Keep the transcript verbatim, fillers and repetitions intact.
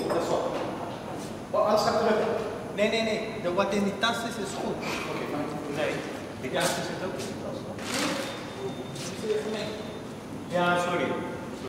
dat is wat. Oh, alles gaat terug. Nee, nee, nee. De, wat in die tas is, is goed. Oké, okay, fijn. Nee, die kaartje zit ook in de tas. Ja, sorry.